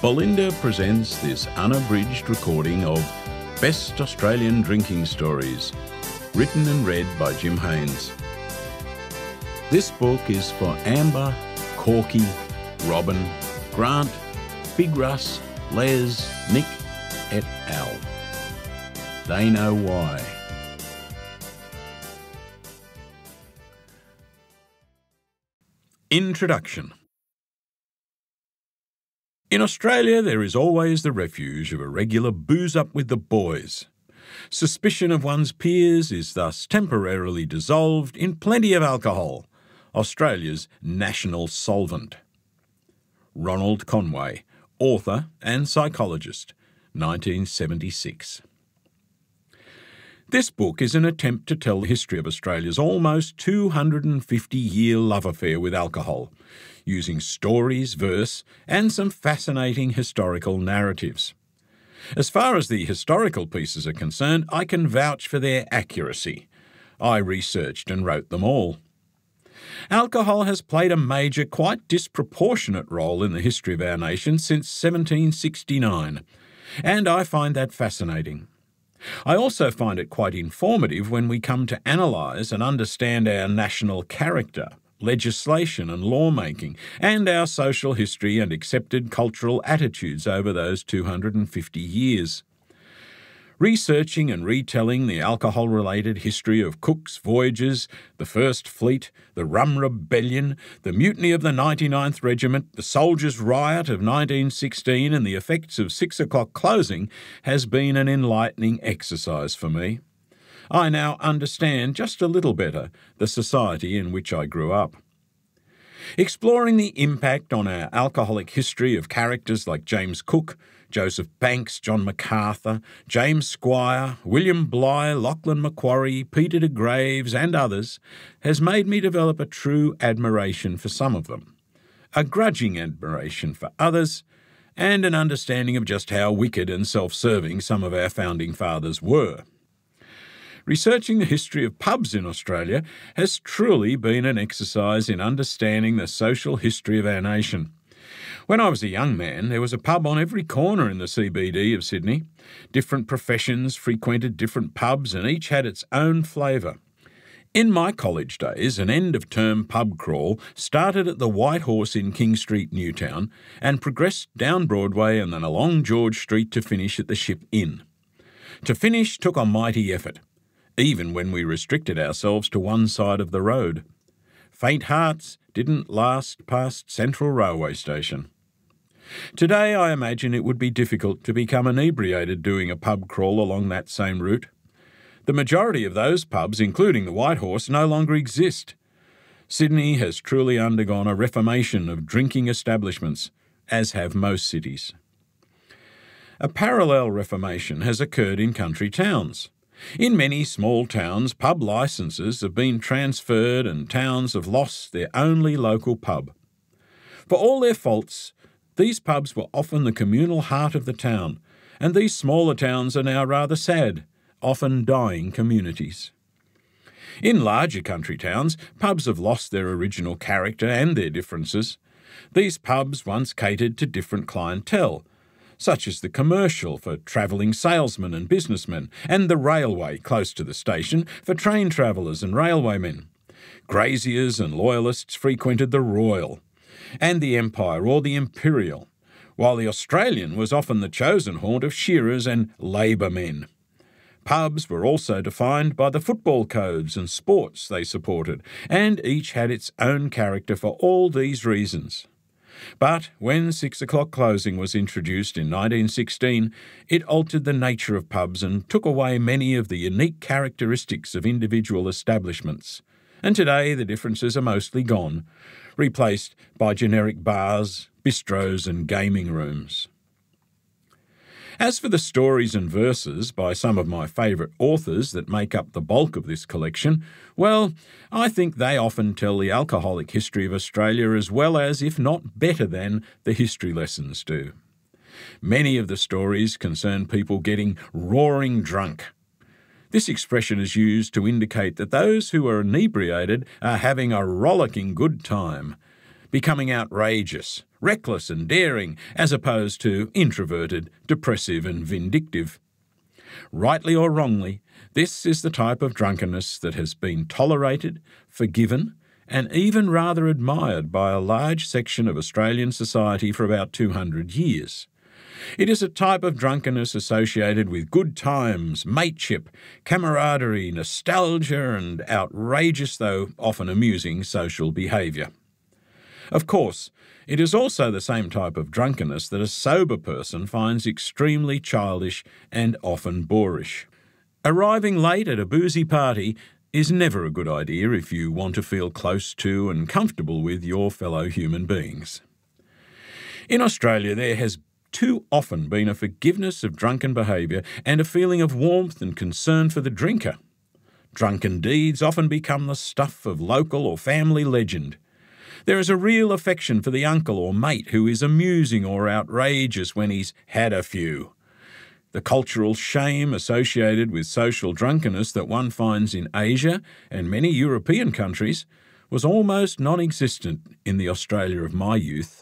Belinda presents this unabridged recording of Best Australian Drinking Stories, written and read by Jim Haynes. This book is for Amber, Corky, Robin, Grant, Big Russ, Les, Nick, et al. They know why. Introduction. In Australia, there is always the refuge of a regular booze up with the boys. Suspicion of one's peers is thus temporarily dissolved in plenty of alcohol, Australia's national solvent. Ronald Conway, author and psychologist, 1976. This book is an attempt to tell the history of Australia's almost 250-year love affair with alcohol, using stories, verse, and some fascinating historical narratives. As far as the historical pieces are concerned, I can vouch for their accuracy. I researched and wrote them all. Alcohol has played a major, quite disproportionate role in the history of our nation since 1769, and I find that fascinating. I also find it quite informative when we come to analyse and understand our national character, legislation and lawmaking, and our social history and accepted cultural attitudes over those 250 years. Researching and retelling the alcohol-related history of Cook's voyages, the First Fleet, the Rum Rebellion, the mutiny of the 99th Regiment, the soldiers' riot of 1916 and the effects of 6 o'clock closing has been an enlightening exercise for me. I now understand just a little better the society in which I grew up. Exploring the impact on our alcoholic history of characters like James Cook, Joseph Banks, John MacArthur, James Squire, William Bligh, Lachlan Macquarie, Peter de Graves and others has made me develop a true admiration for some of them, a grudging admiration for others, and an understanding of just how wicked and self-serving some of our founding fathers were. Researching the history of pubs in Australia has truly been an exercise in understanding the social history of our nation. When I was a young man, there was a pub on every corner in the CBD of Sydney. Different professions frequented different pubs and each had its own flavour. In my college days, an end-of-term pub crawl started at the White Horse in King Street, Newtown, and progressed down Broadway and then along George Street to finish at the Ship Inn. To finish took a mighty effort, even when we restricted ourselves to one side of the road. Faint hearts didn't last past Central Railway Station. Today I imagine it would be difficult to become inebriated doing a pub crawl along that same route. The majority of those pubs, including the White Horse, no longer exist. Sydney has truly undergone a reformation of drinking establishments, as have most cities. A parallel reformation has occurred in country towns. In many small towns, pub licences have been transferred and towns have lost their only local pub. For all their faults, these pubs were often the communal heart of the town, and these smaller towns are now rather sad, often dying communities. In larger country towns, pubs have lost their original character and their differences. These pubs once catered to different clientele, such as the commercial for travelling salesmen and businessmen, and the railway close to the station for train travellers and railwaymen. Graziers and loyalists frequented the Royal, and the Empire or the Imperial, while the Australian was often the chosen haunt of shearers and labour men. Pubs were also defined by the football codes and sports they supported, and each had its own character for all these reasons. But when 6 o'clock closing was introduced in 1916, it altered the nature of pubs and took away many of the unique characteristics of individual establishments. And today the differences are mostly gone, replaced by generic bars, bistros and gaming rooms. As for the stories and verses by some of my favourite authors that make up the bulk of this collection, well, I think they often tell the alcoholic history of Australia as well as, if not better than, the history lessons do. Many of the stories concern people getting roaring drunk. This expression is used to indicate that those who are inebriated are having a rollicking good time, becoming outrageous, reckless and daring, as opposed to introverted, depressive and vindictive. Rightly or wrongly, this is the type of drunkenness that has been tolerated, forgiven, and even rather admired by a large section of Australian society for about 200 years. It is a type of drunkenness associated with good times, mateship, camaraderie, nostalgia, and outrageous, though often amusing, social behaviour. Of course, it is also the same type of drunkenness that a sober person finds extremely childish and often boorish. Arriving late at a boozy party is never a good idea if you want to feel close to and comfortable with your fellow human beings. In Australia, there has too often been a forgiveness of drunken behaviour and a feeling of warmth and concern for the drinker. Drunken deeds often become the stuff of local or family legend. There is a real affection for the uncle or mate who is amusing or outrageous when he's had a few. The cultural shame associated with social drunkenness that one finds in Asia and many European countries was almost non-existent in the Australia of my youth.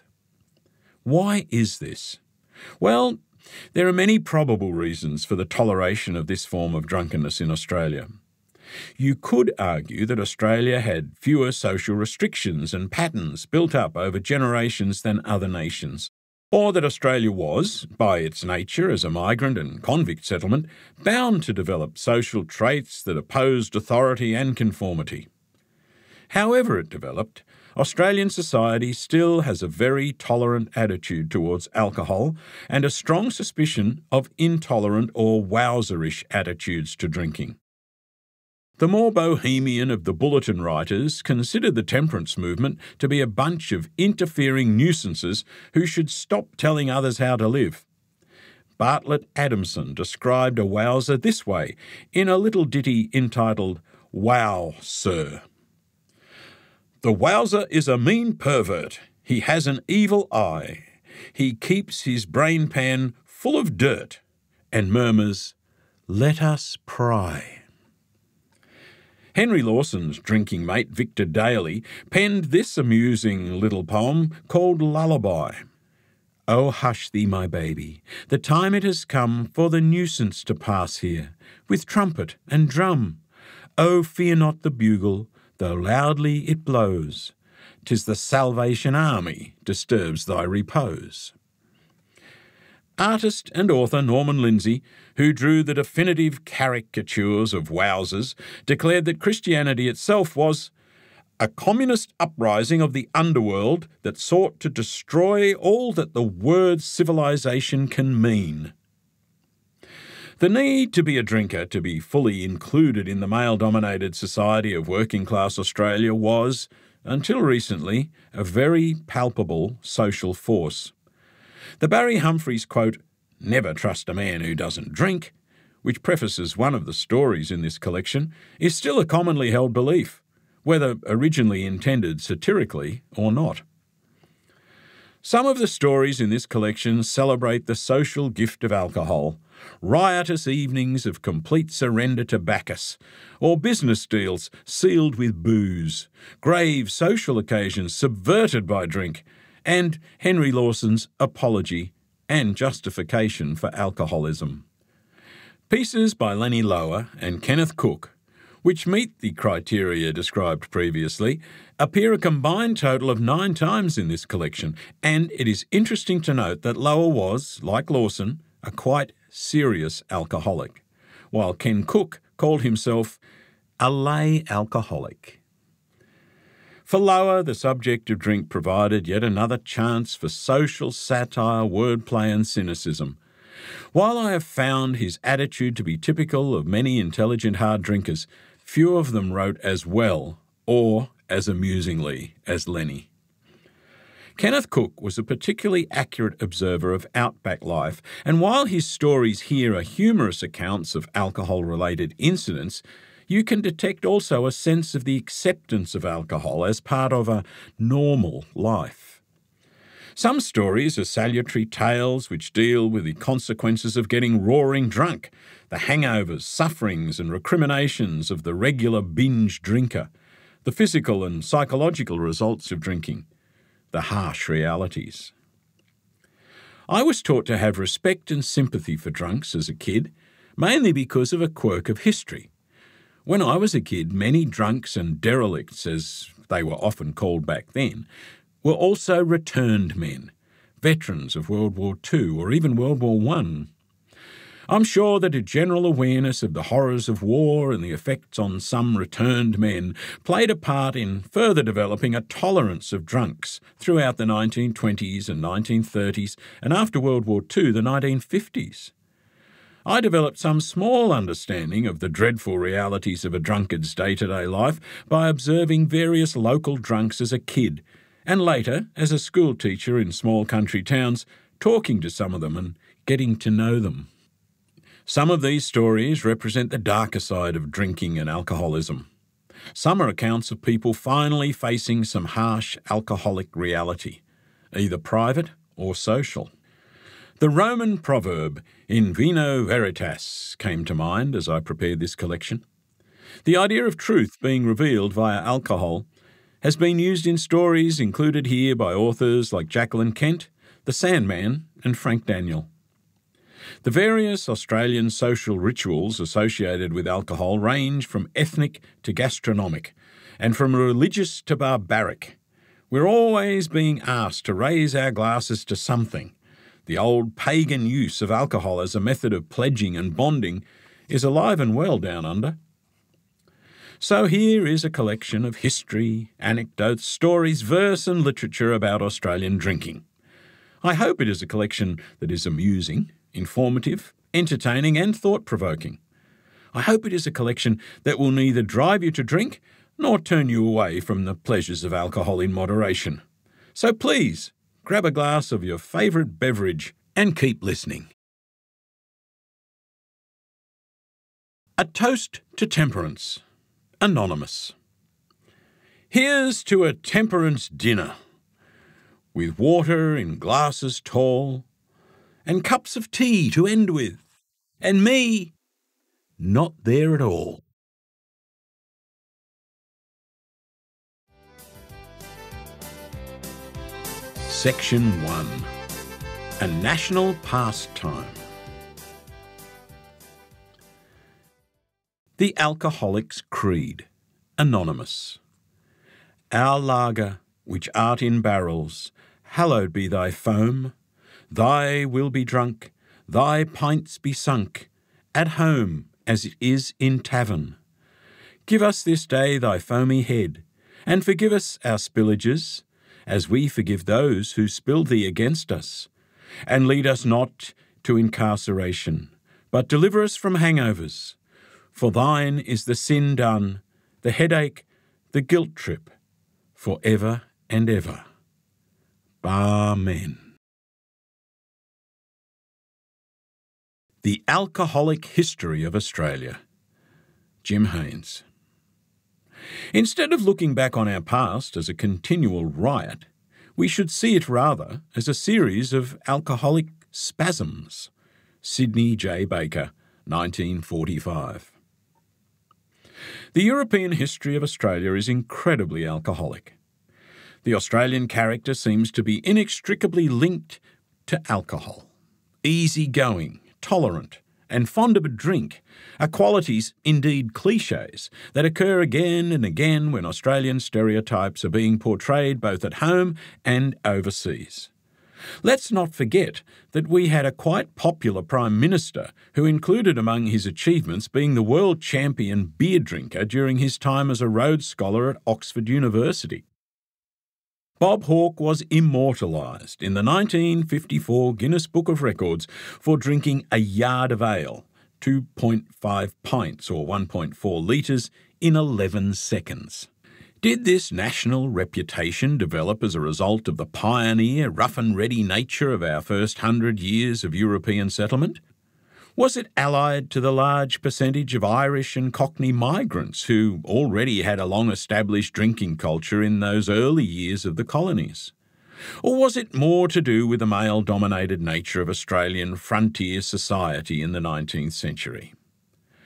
Why is this? Well, there are many probable reasons for the toleration of this form of drunkenness in Australia. You could argue that Australia had fewer social restrictions and patterns built up over generations than other nations, or that Australia was, by its nature as a migrant and convict settlement, bound to develop social traits that opposed authority and conformity. However it developed, Australian society still has a very tolerant attitude towards alcohol and a strong suspicion of intolerant or wowserish attitudes to drinking. The more bohemian of the bulletin writers considered the temperance movement to be a bunch of interfering nuisances who should stop telling others how to live. Bartlett Adamson described a wowser this way in a little ditty entitled "Wow, Sir." "The wowser is a mean pervert. He has an evil eye. He keeps his brain pan full of dirt and murmurs, 'Let us pry.'" Henry Lawson's drinking mate, Victor Daly, penned this amusing little poem called Lullaby. "Oh, hush thee, my baby, the time it has come for the nuisance to pass here, with trumpet and drum. Oh, fear not the bugle, though loudly it blows. 'Tis the Salvation Army disturbs thy repose." Artist and author Norman Lindsay, who drew the definitive caricatures of wowsers, declared that Christianity itself was a communist uprising of the underworld that sought to destroy all that the word civilization can mean. The need to be a drinker to be fully included in the male-dominated society of working-class Australia was, until recently, a very palpable social force. The Barry Humphries quote, "Never trust a man who doesn't drink," which prefaces one of the stories in this collection, is still a commonly held belief, whether originally intended satirically or not. Some of the stories in this collection celebrate the social gift of alcohol, riotous evenings of complete surrender to Bacchus, or business deals sealed with booze, grave social occasions subverted by drink, and Henry Lawson's apology and justification for alcoholism. Pieces by Lennie Lower and Kenneth Cook, which meet the criteria described previously, appear a combined total of 9 times in this collection, and it is interesting to note that Lower was, like Lawson, a quite serious alcoholic, while Ken Cook called himself a lay alcoholic. For Lower, the subject of drink provided yet another chance for social satire, wordplay and cynicism. While I have found his attitude to be typical of many intelligent hard drinkers, few of them wrote as well or as amusingly as Lennie. Kenneth Cook was a particularly accurate observer of outback life, and while his stories here are humorous accounts of alcohol-related incidents, you can detect also a sense of the acceptance of alcohol as part of a normal life. Some stories are salutary tales which deal with the consequences of getting roaring drunk, the hangovers, sufferings and recriminations of the regular binge drinker, the physical and psychological results of drinking. the harsh realities. I was taught to have respect and sympathy for drunks as a kid, mainly because of a quirk of history. When I was a kid, many drunks and derelicts, as they were often called back then, were also returned men, veterans of World War II or even World War I. I'm sure that a general awareness of the horrors of war and the effects on some returned men played a part in further developing a tolerance of drunks throughout the 1920s and 1930s, and after World War II, the 1950s. I developed some small understanding of the dreadful realities of a drunkard's day-to-day life by observing various local drunks as a kid, and later, as a school teacher in small country towns, talking to some of them and getting to know them. Some of these stories represent the darker side of drinking and alcoholism. Some are accounts of people finally facing some harsh alcoholic reality, either private or social. The Roman proverb, in vino veritas, came to mind as I prepared this collection. The idea of truth being revealed via alcohol has been used in stories included here by authors like Jacqueline Kent, The Sandman, and Frank Daniel. The various Australian social rituals associated with alcohol range from ethnic to gastronomic, and from religious to barbaric. We're always being asked to raise our glasses to something. The old pagan use of alcohol as a method of pledging and bonding is alive and well down under. So here is a collection of history, anecdotes, stories, verse and literature about Australian drinking. I hope it is a collection that is amusing, informative, entertaining and thought-provoking. I hope it is a collection that will neither drive you to drink nor turn you away from the pleasures of alcohol in moderation. So please, grab a glass of your favourite beverage and keep listening. A Toast to Temperance. Anonymous. Here's to a temperance dinner, with water in glasses tall, and cups of tea to end with, and me not there at all. Section 1. A National Pastime. The Alcoholic's Creed. Anonymous. Our lager, which art in barrels, hallowed be thy foam. Thy will be drunk, thy pints be sunk, at home as it is in tavern. Give us this day thy foamy head, and forgive us our spillages, as we forgive those who spill thee against us. And lead us not to incarceration, but deliver us from hangovers. For thine is the sin done, the headache, the guilt trip, for ever and ever. Amen. The Alcoholic History of Australia. Jim Haynes. Instead of looking back on our past as a continual riot, we should see it rather as a series of alcoholic spasms. Sidney J. Baker, 1945. The European history of Australia is incredibly alcoholic. The Australian character seems to be inextricably linked to alcohol. Easy-going, tolerant, and fond of a drink are qualities, indeed clichés, that occur again and again when Australian stereotypes are being portrayed both at home and overseas. Let's not forget that we had a quite popular Prime Minister who included among his achievements being the world champion beer drinker during his time as a Rhodes Scholar at Oxford University. Bob Hawke was immortalised in the 1954 Guinness Book of Records for drinking a yard of ale, 2.5 pints or 1.4 litres, in 11 seconds. Did this national reputation develop as a result of the pioneer, rough-and-ready nature of our first 100 years of European settlement? Was it allied to the large percentage of Irish and Cockney migrants who already had a long-established drinking culture in those early years of the colonies? Or was it more to do with the male-dominated nature of Australian frontier society in the 19th century?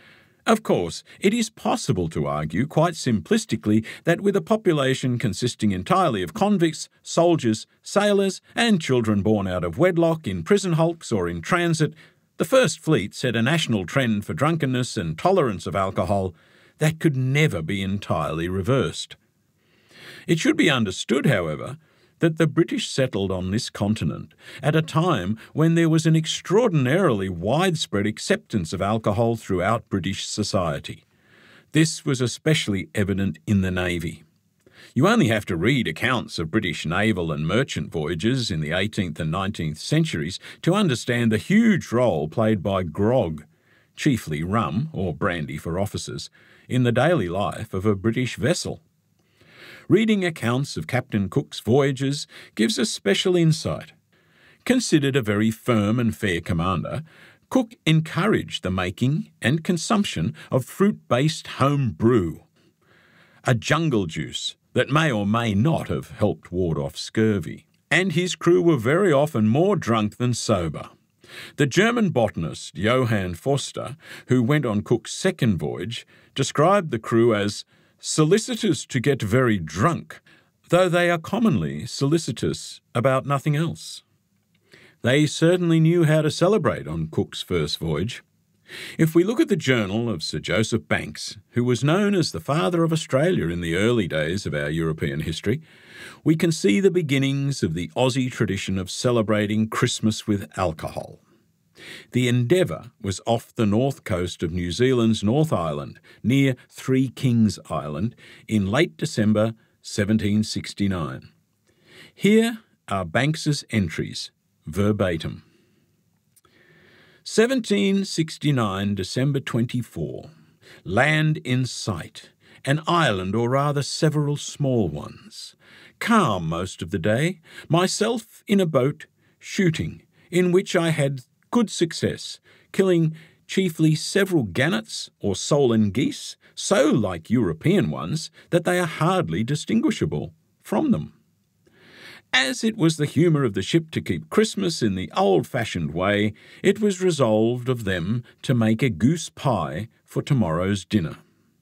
Of course, it is possible to argue quite simplistically that with a population consisting entirely of convicts, soldiers, sailors, and children born out of wedlock in prison hulks or in transit, the First Fleet set a national trend for drunkenness and tolerance of alcohol that could never be entirely reversed. It should be understood, however, that the British settled on this continent at a time when there was an extraordinarily widespread acceptance of alcohol throughout British society. This was especially evident in the Navy. You only have to read accounts of British naval and merchant voyages in the 18th and 19th centuries to understand the huge role played by grog, chiefly rum or brandy for officers, in the daily life of a British vessel. Reading accounts of Captain Cook's voyages gives us special insight. Considered a very firm and fair commander, Cook encouraged the making and consumption of fruit-based home brew, a jungle juice that may or may not have helped ward off scurvy. And his crew were very often more drunk than sober. The German botanist Johann Forster, who went on Cook's second voyage, described the crew as solicitous to get very drunk, though they are commonly solicitous about nothing else. They certainly knew how to celebrate on Cook's first voyage. If we look at the journal of Sir Joseph Banks, who was known as the father of Australia in the early days of our European history, we can see the beginnings of the Aussie tradition of celebrating Christmas with alcohol. The Endeavour was off the north coast of New Zealand's North Island, near Three Kings Island, in late December 1769. Here are Banks's entries, verbatim. 1769, December 24. Land in sight, an island or rather several small ones. Calm most of the day, myself in a boat, shooting, in which I had good success, killing chiefly several gannets or solan geese, so like European ones that they are hardly distinguishable from them. As it was the humour of the ship to keep Christmas in the old-fashioned way, it was resolved of them to make a goose pie for tomorrow's dinner.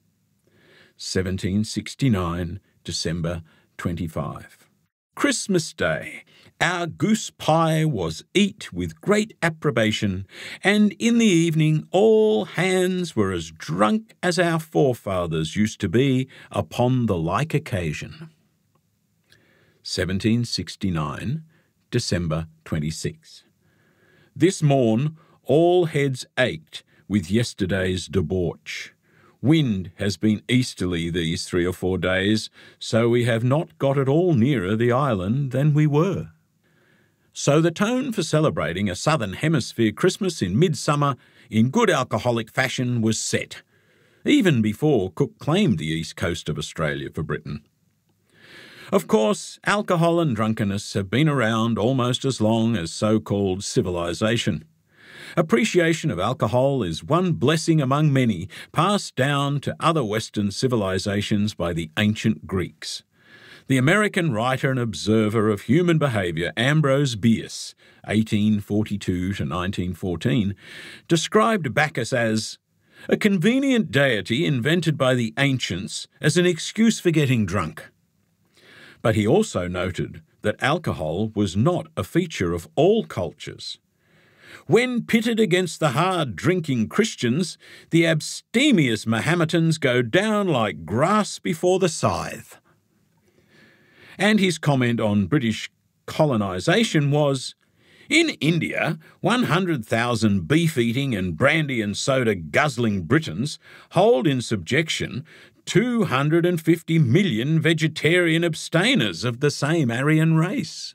1769, December 25. Christmas Day. Our goose pie was eat with great approbation, and in the evening all hands were as drunk as our forefathers used to be upon the like occasion. 1769, December 26. This morn all heads ached with yesterday's debauch. Wind has been easterly these 3 or 4 days, so we have not got at all nearer the island than we were. So the tone for celebrating a Southern Hemisphere Christmas in midsummer in good alcoholic fashion was set, even before Cook claimed the east coast of Australia for Britain. Of course, alcohol and drunkenness have been around almost as long as so-called civilization. Appreciation of alcohol is one blessing among many passed down to other Western civilizations by the ancient Greeks. The American writer and observer of human behaviour Ambrose Bierce, 1842 to 1914, described Bacchus as a convenient deity invented by the ancients as an excuse for getting drunk. But he also noted that alcohol was not a feature of all cultures. When pitted against the hard-drinking Christians, the abstemious Mahometans go down like grass before the scythe. And his comment on British colonisation was, in India, 100,000 beef-eating and brandy and soda guzzling Britons hold in subjection 250 million vegetarian abstainers of the same Aryan race.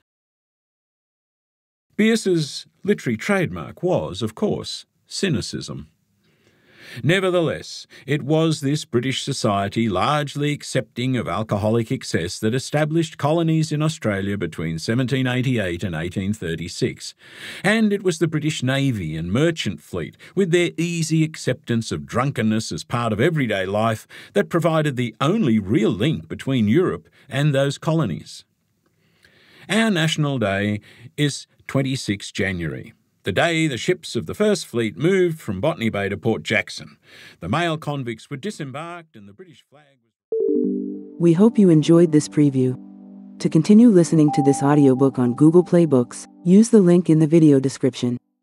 Bierce's literary trademark was, of course, cynicism. Nevertheless, it was this British society largely accepting of alcoholic excess that established colonies in Australia between 1788 and 1836, and it was the British Navy and merchant fleet, with their easy acceptance of drunkenness as part of everyday life, that provided the only real link between Europe and those colonies. Our National Day is 26 January. the day the ships of the First Fleet moved from Botany Bay to Port Jackson. The male convicts were disembarked and the British flag was... We hope you enjoyed this preview. To continue listening to this audiobook on Google Play Books, use the link in the video description.